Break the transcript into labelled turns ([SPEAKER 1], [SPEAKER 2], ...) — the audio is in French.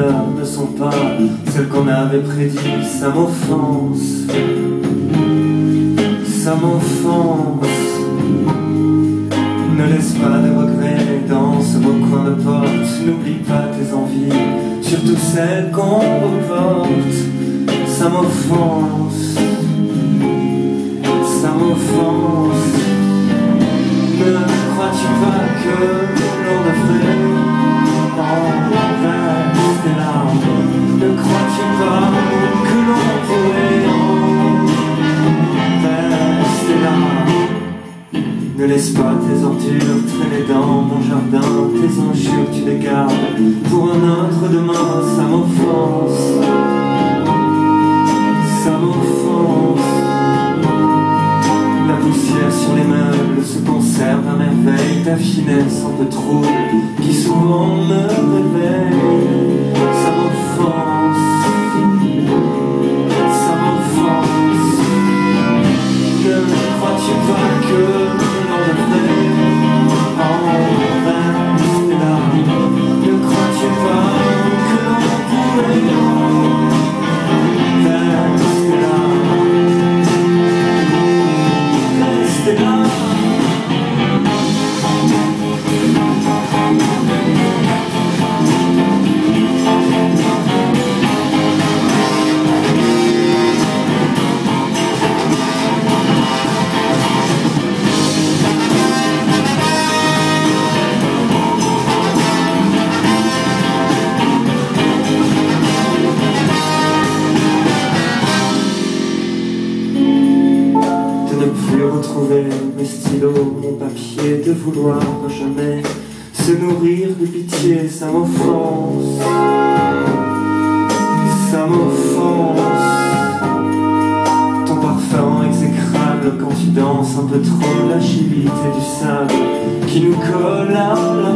[SPEAKER 1] fleurs ne sont pas celles qu'on avait prédit. Ça m'offense, ça m'offense. Ne laisse pas de regrets dans ce beau coin de porte. N'oublie pas tes envies, surtout celles qu'on reporte. Ça m'offense, ça m'offense. Ne crois-tu pas que l'on devrait en rester là? Ne crois-tu pas que l'on pourrait en rester là? Ne laisse pas tes ordures traîner dans mon jardin. Tes injures tu les gardes pour un autre demain. Ça m'offense, ça m'offense. La poussière sur les meubles se conserve à merveille. Ta finesse un peu trouble qui souvent me réveille. Ça m'offense, ça m'offense. Ne crois-tu pas que l'on devrait en rester là? Ne crois-tu pas que l'on pourrait en rester là? Rester là. De ne plus retrouver mes stylos, mon papier, de vouloir jamais se nourrir de pitié. Ça m'offense, ça m'offense. Ton parfum exécrable quand tu danses un peu trop, l'agilité du sable qui nous colle à la